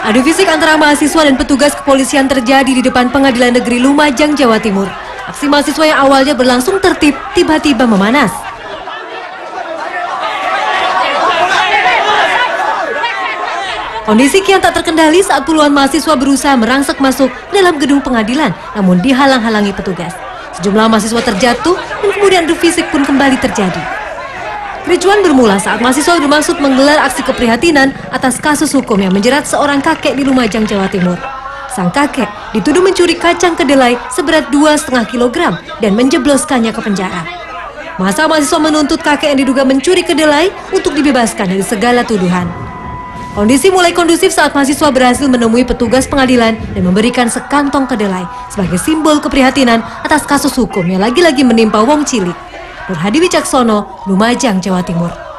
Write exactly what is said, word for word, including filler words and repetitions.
Adu fisik antara mahasiswa dan petugas kepolisian terjadi di depan Pengadilan Negeri Lumajang, Jawa Timur. Aksi mahasiswa yang awalnya berlangsung tertib, tiba-tiba memanas. Kondisi kian tak terkendali saat puluhan mahasiswa berusaha merangsek masuk dalam gedung pengadilan, namun dihalang-halangi petugas. Sejumlah mahasiswa terjatuh dan kemudian adu fisik pun kembali terjadi. Kericuan bermula saat mahasiswa bermaksud menggelar aksi keprihatinan atas kasus hukum yang menjerat seorang kakek di Lumajang, Jawa Timur. Sang kakek dituduh mencuri kacang kedelai seberat dua koma lima kilogram dan menjebloskannya ke penjara. Masa mahasiswa menuntut kakek yang diduga mencuri kedelai untuk dibebaskan dari segala tuduhan. Kondisi mulai kondusif saat mahasiswa berhasil menemui petugas pengadilan dan memberikan sekantong kedelai sebagai simbol keprihatinan atas kasus hukum yang lagi-lagi menimpa wong cilik. Nur Hadi Wicaksono, Lumajang, Jawa Timur.